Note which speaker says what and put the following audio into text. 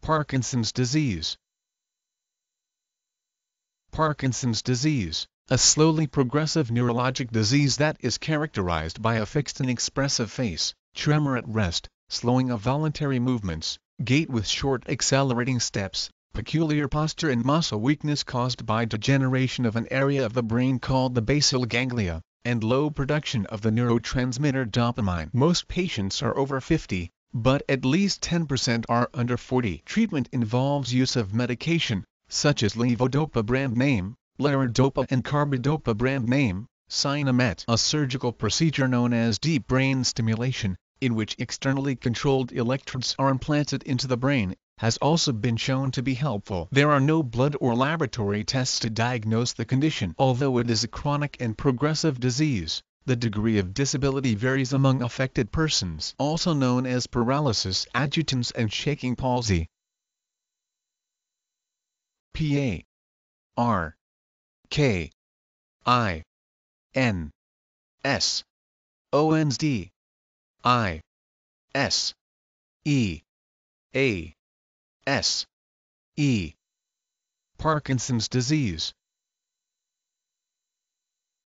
Speaker 1: Parkinson's disease. Parkinson's disease, a slowly progressive neurologic disease that is characterized by a fixed inexpressive face, tremor at rest, slowing of voluntary movements, gait with short accelerating steps, peculiar posture and muscle weakness caused by degeneration of an area of the brain called the basal ganglia, and low production of the neurotransmitter dopamine. Most patients are over 50, but at least 10% are under 40. Treatment involves use of medication, such as levodopa brand name, Larodopa and carbidopa brand name, Sinemet. A surgical procedure known as deep brain stimulation, in which externally controlled electrodes are implanted into the brain, has also been shown to be helpful. There are no blood or laboratory tests to diagnose the condition. Although it is a chronic and progressive disease, the degree of disability varies among affected persons, also known as paralysis, agitans and shaking palsy. P-A-R-K-I-N-S-O-N-S D-I-S-E-A-S-E. Parkinson's disease.